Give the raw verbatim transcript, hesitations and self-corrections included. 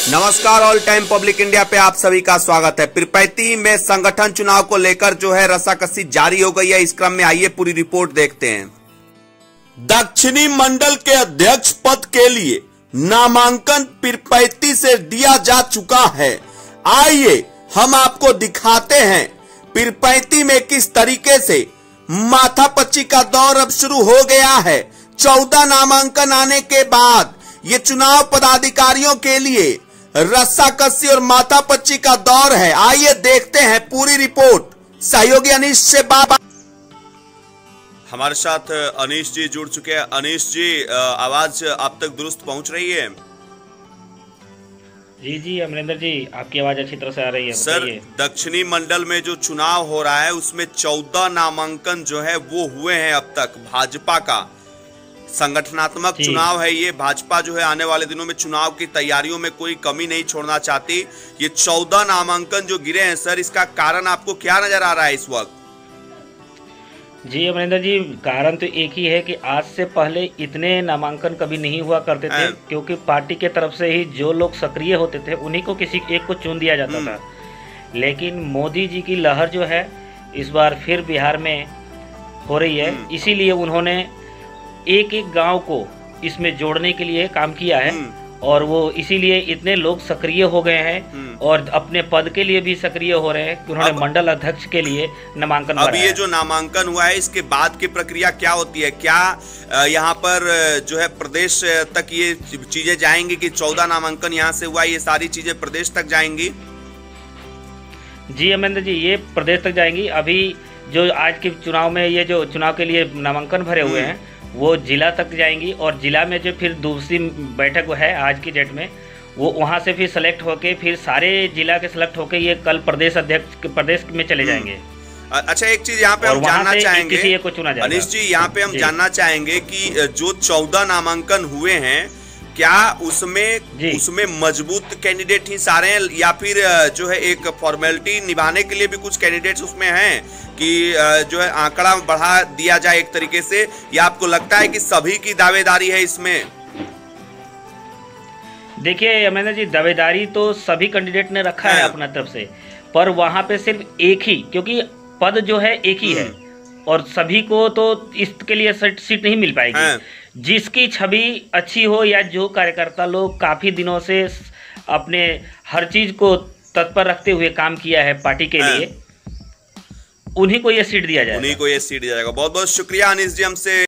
नमस्कार, all time public India पे आप सभी का स्वागत है। पीरपैंती में संगठन चुनाव को लेकर जो है रस्साकसी जारी हो गई है। इस क्रम में आइए पूरी रिपोर्ट देखते हैं। दक्षिणी मंडल के अध्यक्ष पद के लिए नामांकन पीरपैंती से दिया जा चुका है। आइए हम आपको दिखाते हैं पीरपैंती में किस तरीके से माथापच्ची का दौर अब शुरू हो गया है। चौदह नामांकन आने के बाद ये चुनाव पदाधिकारियों के लिए रस्साकसी और माथापच्ची का दौर है। आइए देखते हैं पूरी रिपोर्ट। सहयोगी अनीश से बाबा हमारे साथ अनीश जी जुड़ चुके हैं। अनीश जी, आवाज आप तक दुरुस्त पहुंच रही है? जी जी अमरिंदर जी, आपकी आवाज अच्छी तरह से आ रही है। सर, दक्षिणी मंडल में जो चुनाव हो रहा है उसमें चौदह नामांकन जो है वो हुए हैं अब तक। भाजपा का संगठनात्मक चुनाव है ये। भाजपा जो है आने वाले दिनों में चुनाव की तैयारियों में कोई कमी नहीं छोड़ना चाहती। ये चौदह नामांकन जो गिरे हैं सर, इसका कारण आपको क्या नजर आ रहा है इस वक्त? जी अमरिंदर जी, कारण तो एक ही है कि आज से पहले इतने नामांकन कभी नहीं हुआ करते थे, क्योंकि पार्टी के तरफ से ही जो लोग सक्रिय होते थे उन्हीं को किसी एक को चुन दिया जाता था। लेकिन मोदी जी की लहर जो है इस बार फिर बिहार में हो रही है, इसीलिए उन्होंने एक एक गांव को इसमें जोड़ने के लिए काम किया है और वो इसीलिए इतने लोग सक्रिय हो गए हैं और अपने पद के लिए भी सक्रिय हो रहे हैं कि उन्होंने मंडल अध्यक्ष के लिए नामांकन भरा है। अब ये जो नामांकन हुआ है इसके बाद की प्रक्रिया क्या होती है? क्या यहाँ पर जो है प्रदेश तक ये चीजें जाएंगी कि चौदह नामांकन यहाँ से हुआ, ये सारी चीजें प्रदेश तक जाएंगी? जी अमरिंदर जी, ये प्रदेश तक जाएंगी। अभी जो आज के चुनाव में ये जो चुनाव के लिए नामांकन भरे हुए हैं वो जिला तक जाएंगी और जिला में जो फिर दूसरी बैठक है आज की डेट में, वो वहाँ से फिर सेलेक्ट होके फिर सारे जिला के सेलेक्ट होके ये कल प्रदेश अध्यक्ष प्रदेश में चले जाएंगे। अच्छा, एक चीज यहाँ पे हम जानना चाहेंगे किसी एक को चुना जाएगा। अनीश जी, यहाँ पे हम जानना चाहेंगे कि जो चौदह नामांकन हुए हैं क्या उसमें उसमें मजबूत कैंडिडेट ही सारे हैं या फिर जो है एक फॉर्मेलिटी निभाने के लिए भी कुछ कैंडिडेट्स उसमें हैं कि जो है आंकड़ा बढ़ा दिया जाए एक तरीके से, या आपको लगता है कि सभी की दावेदारी है इसमें? देखिए अमरिंदर जी, दावेदारी तो सभी कैंडिडेट ने रखा है अपना तरफ से, पर वहां पे सिर्फ एक ही, क्योंकि पद जो है एक ही है और सभी को तो इसके लिए सीट नहीं मिल पाएगी। जिसकी छवि अच्छी हो या जो कार्यकर्ता लोग काफी दिनों से अपने हर चीज को तत्पर रखते हुए काम किया है पार्टी के लिए, उन्हीं को ये सीट दिया जाएगा। उन्हीं को ये सीट दिया जाएगा। बहुत बहुत शुक्रिया अनीश जी हमसे